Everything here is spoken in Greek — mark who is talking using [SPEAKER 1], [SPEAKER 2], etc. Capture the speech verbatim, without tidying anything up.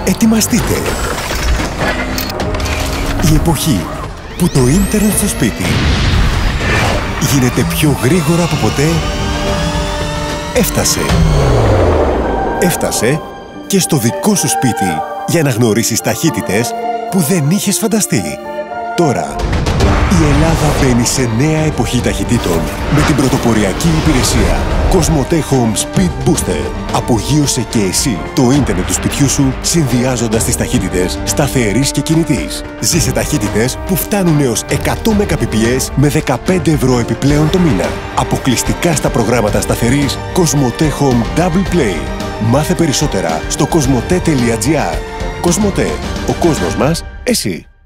[SPEAKER 1] Ετοιμαστείτε! Η εποχή που το ίντερνετ στο σπίτι γίνεται πιο γρήγορα από ποτέ έφτασε. Έφτασε και στο δικό σου σπίτι για να γνωρίσεις ταχύτητες που δεν είχες φανταστεί. Τώρα, η Ελλάδα μπαίνει σε νέα εποχή ταχυτήτων με την πρωτοποριακή υπηρεσία Cosmote Home Speed Booster. Απογείωσε και εσύ το ίντερνετ του σπιτιού σου συνδυάζοντας τις ταχύτητες σταθερής και κινητής. Ζήσε ταχύτητες που φτάνουν έως εκατό Mbps με δεκαπέντε ευρώ επιπλέον το μήνα. Αποκλειστικά στα προγράμματα σταθερής Cosmote Home Double Play. Μάθε περισσότερα στο cosmote τελεία gr. Cosmote. Ο κόσμος μας, εσύ.